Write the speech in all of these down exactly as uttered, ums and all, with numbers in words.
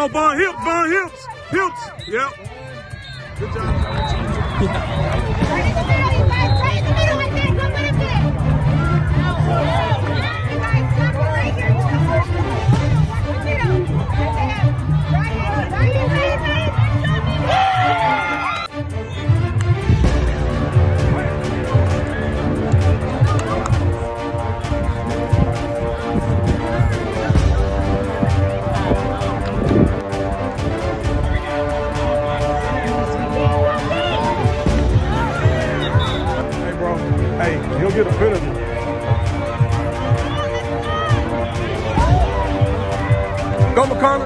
go, Bun. Hips, Bun. Hips. Hips. Yep. Good job. Right in the middle, you guys. Right in the middle right there. Come with it. You guys, come right here. Come right here. Watch the middle. Right in, right in, right in, right in. Hey, he'll get a penalty. Go, McConnell.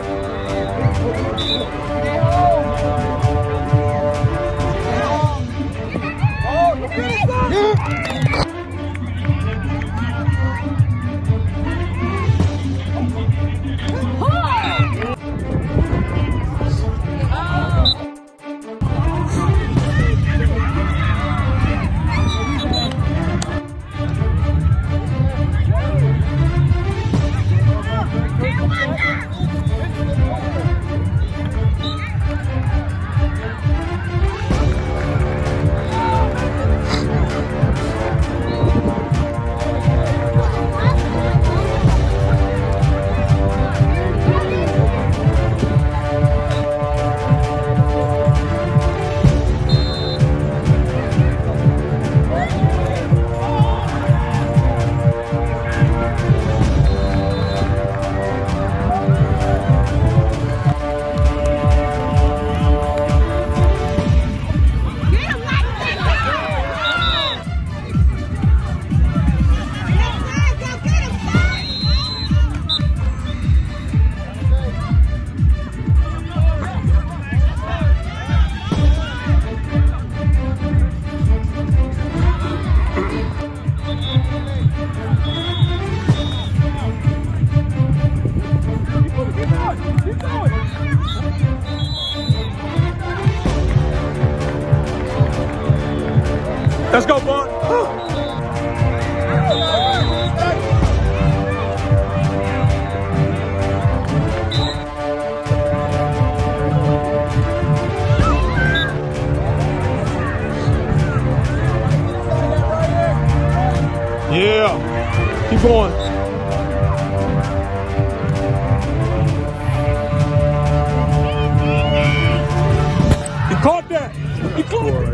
Let's go, Bud. Yeah, keep going. He caught that. He caught it.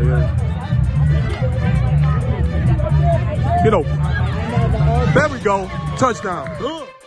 Get over. There we go. Touchdown. Good.